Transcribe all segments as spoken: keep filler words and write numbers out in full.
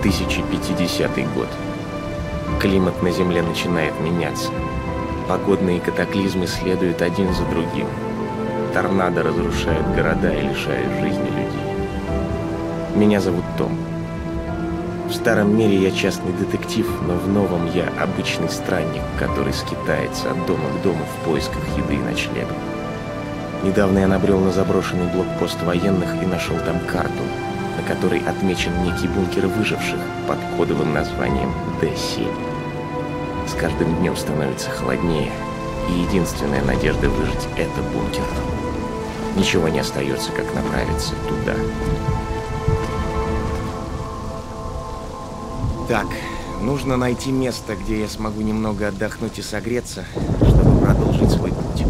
тысяча пятидесятый год. Климат на Земле начинает меняться. Погодные катаклизмы следуют один за другим. Торнадо разрушают города и лишают жизни людей. Меня зовут Том. В старом мире я частный детектив, но в новом я обычный странник, который скитается от дома к дому в поисках еды и ночлега. Недавно я набрел на заброшенный блокпост военных и нашел там карту, на которой отмечен некий бункер выживших под кодовым названием Д семь. С каждым днем становится холоднее, и единственная надежда выжить — это бункер. Ничего не остается, как направиться туда. Так, нужно найти место, где я смогу немного отдохнуть и согреться, чтобы продолжить свой путь.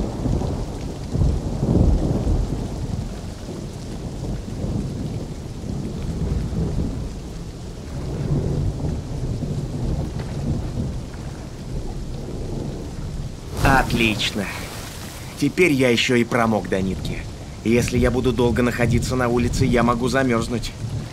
Отлично. Теперь я еще и промок до нитки. Если я буду долго находиться на улице, я могу замерзнуть.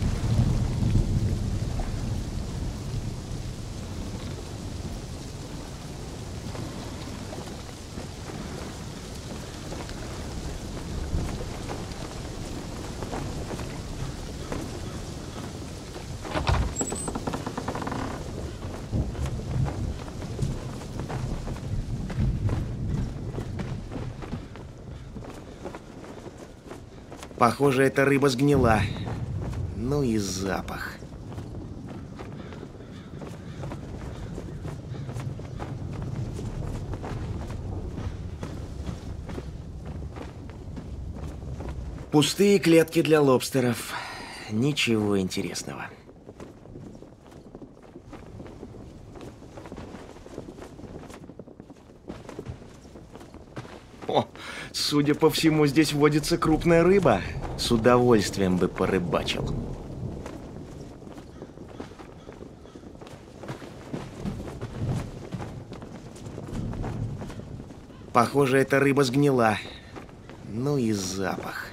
Похоже, эта рыба сгнила. Ну и запах. Пустые клетки для лобстеров. Ничего интересного. О, судя по всему, здесь водится крупная рыба. С удовольствием бы порыбачил. Похоже, эта рыба сгнила. Ну и запах.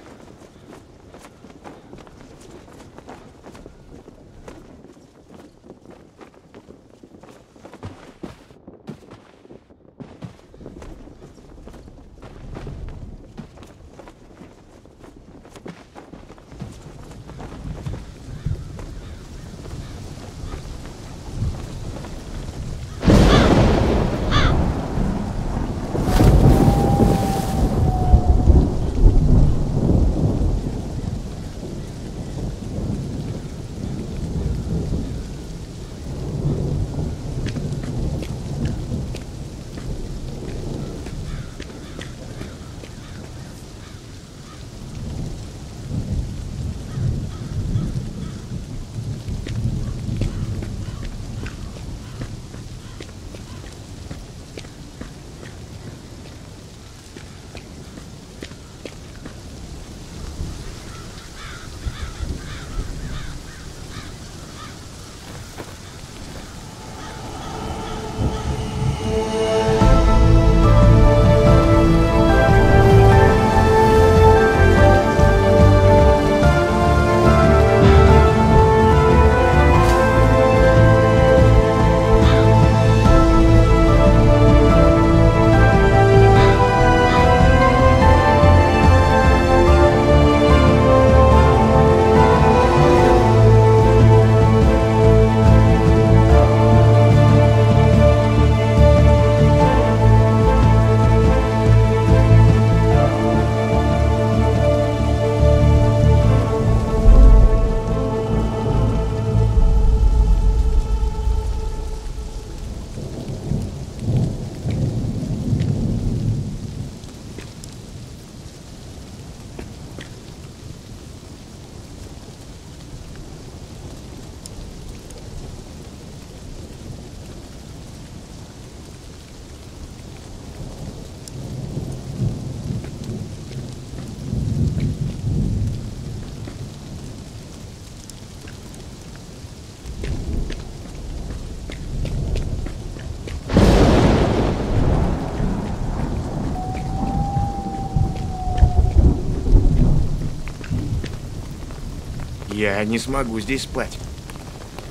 Я не смогу здесь спать.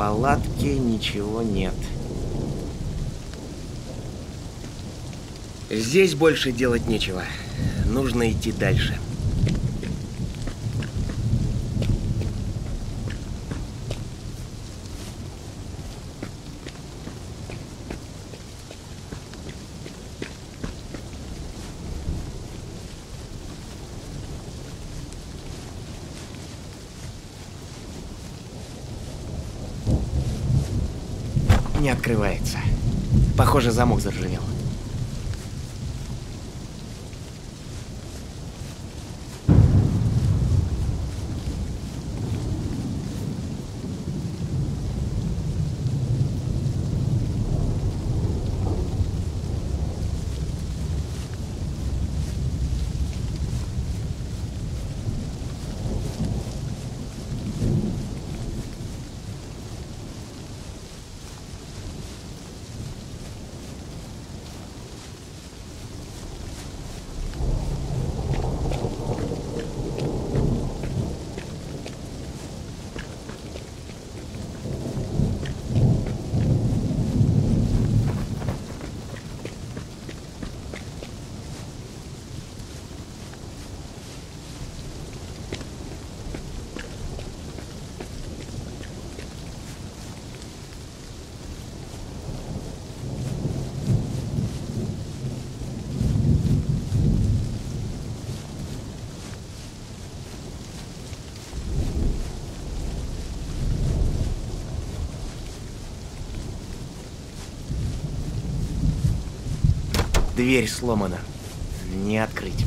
палатке ничего нет. Здесь больше делать нечего. Нужно идти дальше. Не открывается. Похоже, замок заржавел. Дверь сломана. Не открыть.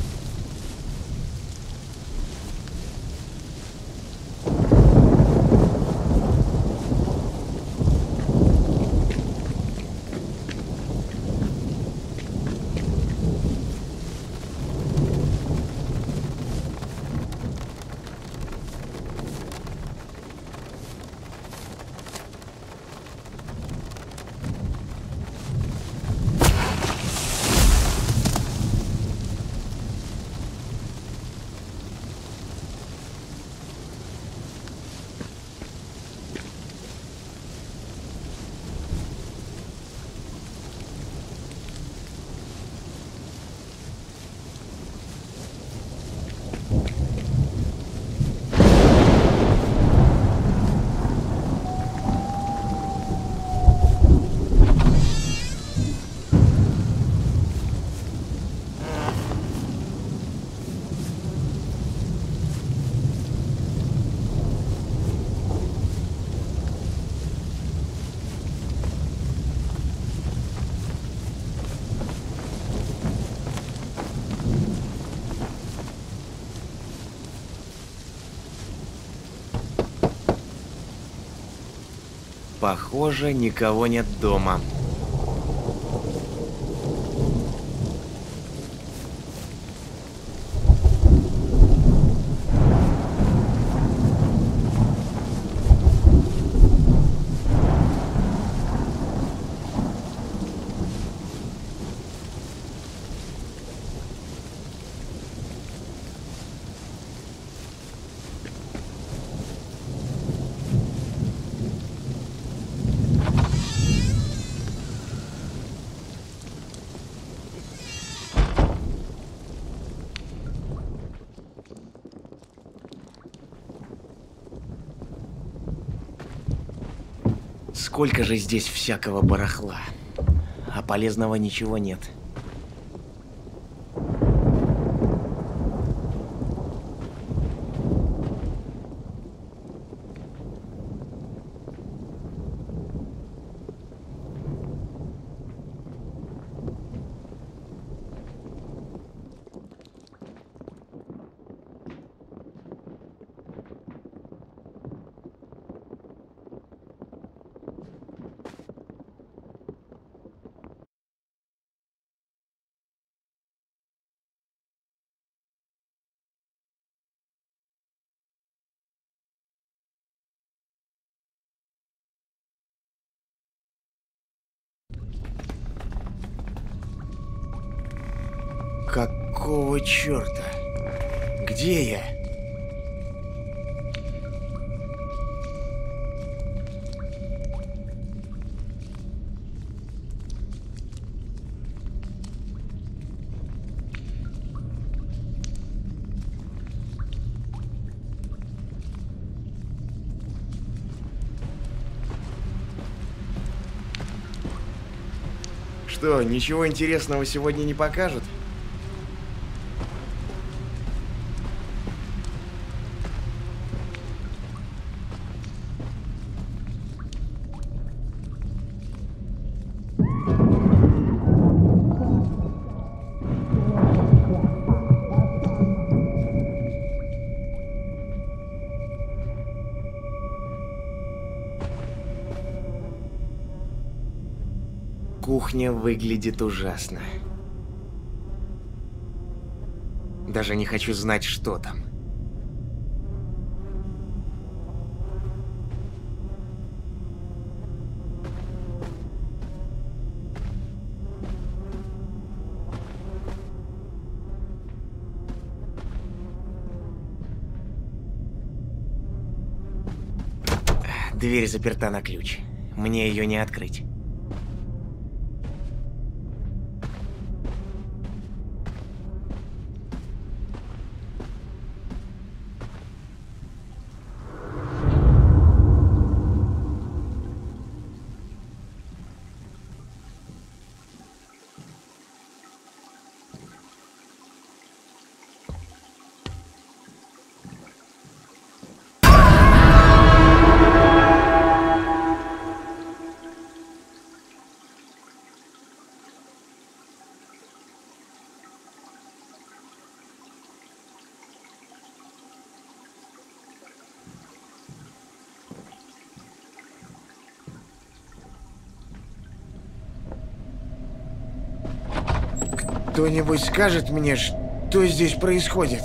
Похоже, никого нет дома. Сколько же здесь всякого барахла, а полезного ничего нет. Какого черта? Где я? Что, ничего интересного сегодня не покажут? Кухня выглядит ужасно. Даже не хочу знать, что там. Дверь заперта на ключ. Мне ее не открыть. Кто-нибудь скажет мне, что здесь происходит?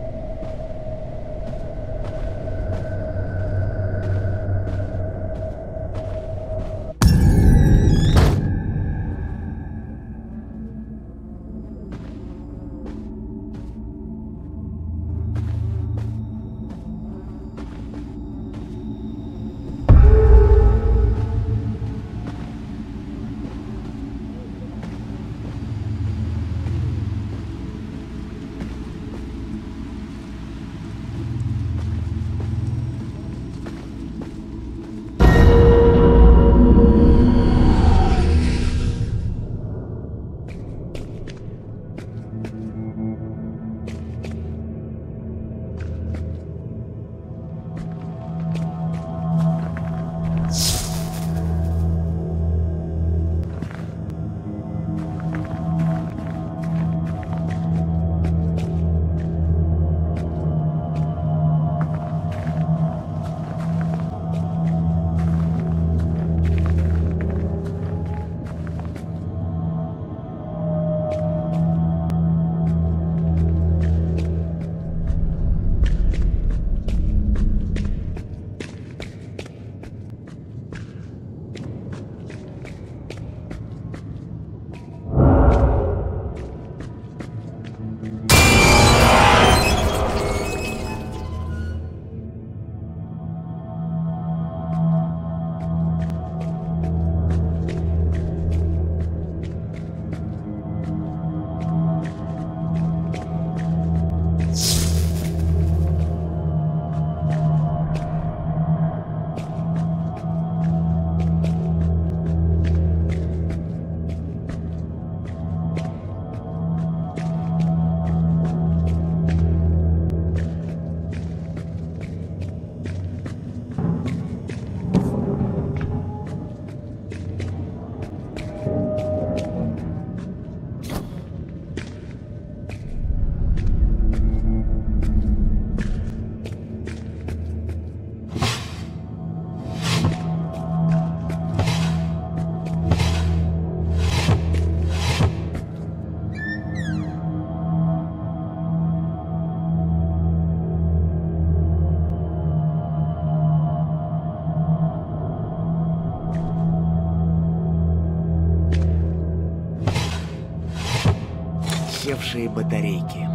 Севшие батарейки.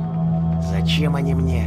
Зачем они мне?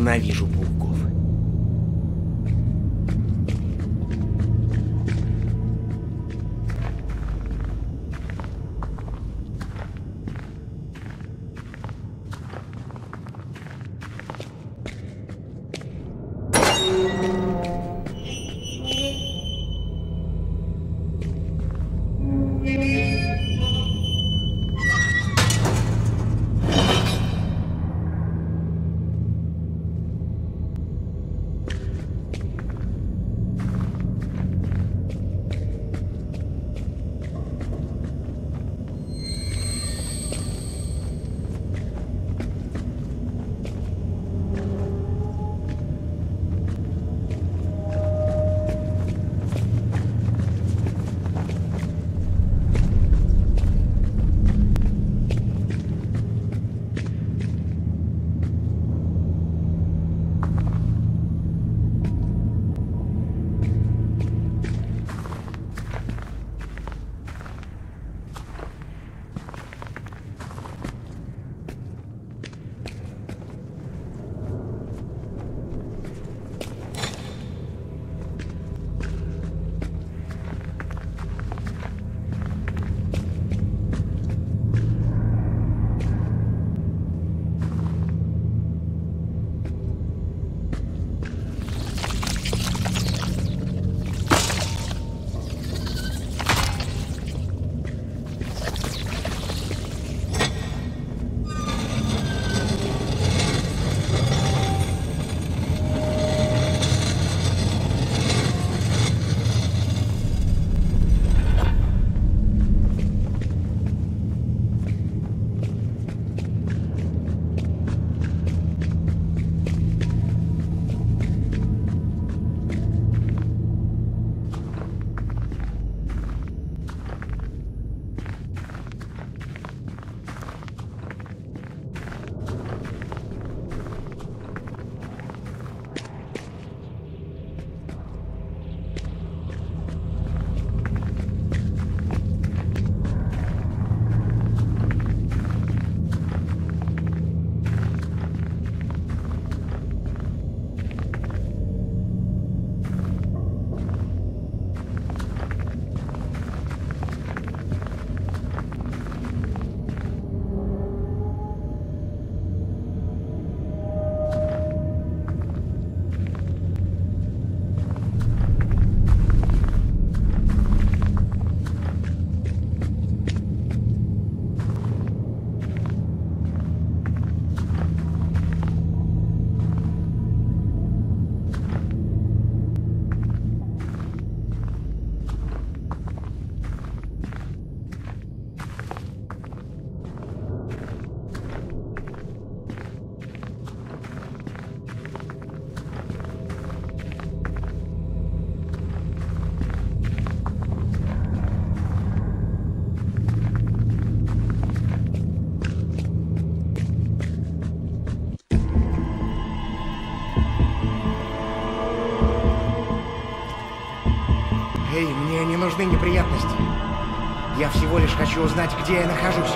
Ненавижу пауков. Эй, мне не нужны неприятности. Я всего лишь хочу узнать, где я нахожусь.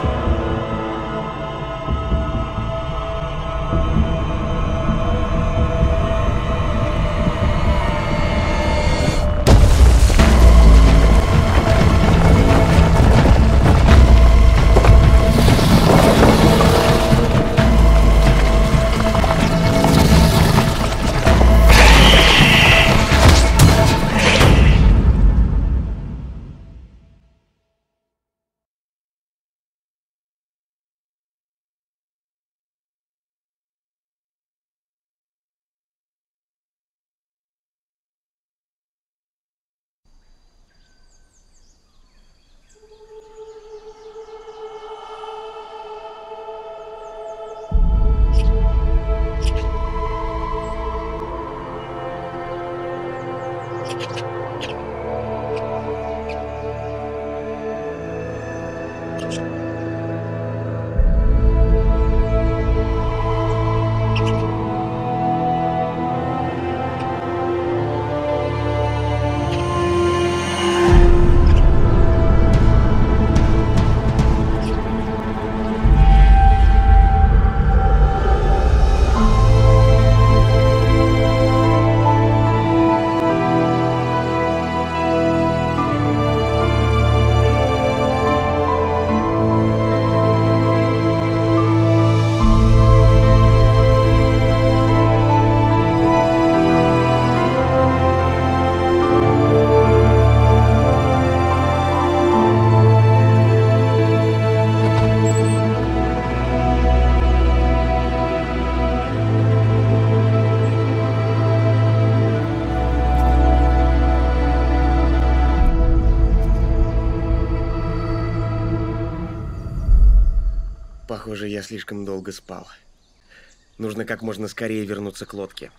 Похоже, я слишком долго спал. Нужно как можно скорее вернуться к лодке.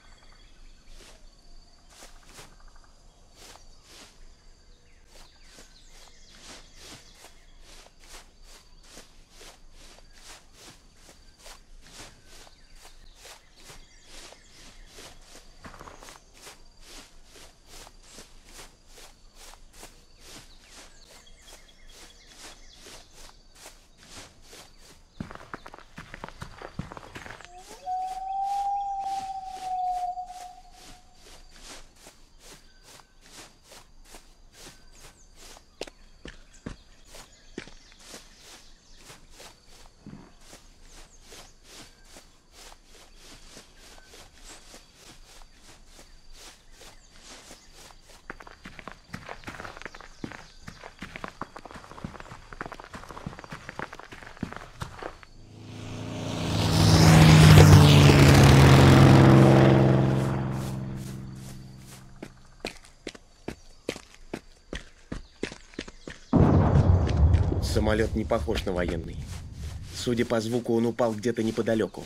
Самолет не похож на военный. Судя по звуку, он упал где-то неподалеку.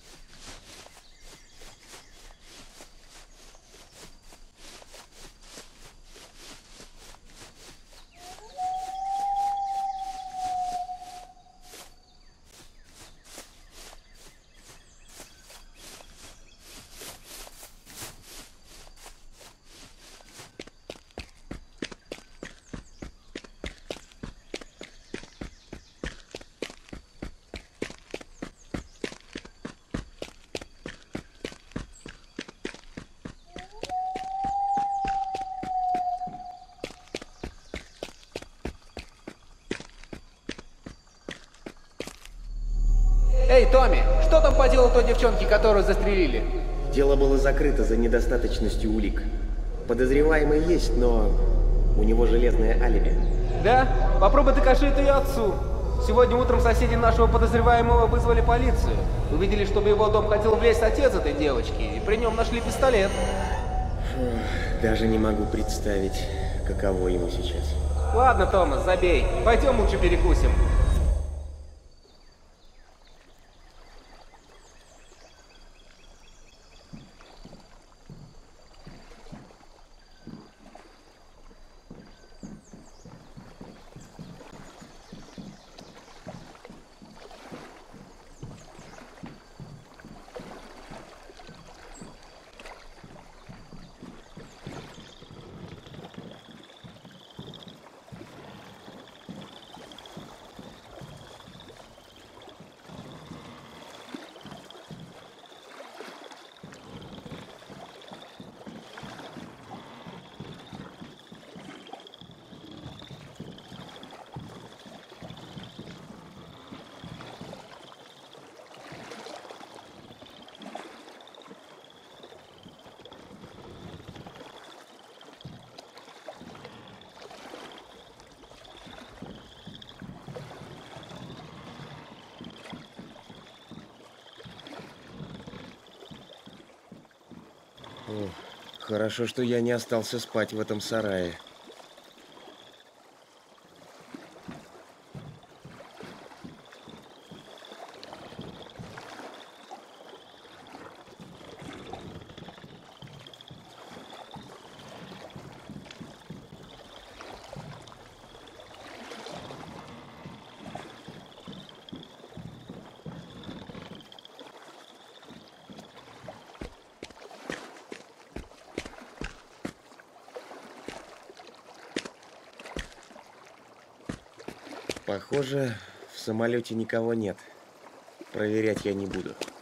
Эй, Томми, что там по делу той девчонки, которую застрелили? Дело было закрыто за недостаточностью улик. Подозреваемый есть, но у него железное алиби. Да? Попробуй докажи это ее отцу. Сегодня утром соседи нашего подозреваемого вызвали полицию. Увидели, что в его дом хотел влезть отец этой девочки, и при нем нашли пистолет. Фух, даже не могу представить, каково ему сейчас. Ладно, Томас, забей. Пойдем лучше перекусим. О, хорошо, что я не остался спать в этом сарае. Похоже, в самолете никого нет. Проверять я не буду.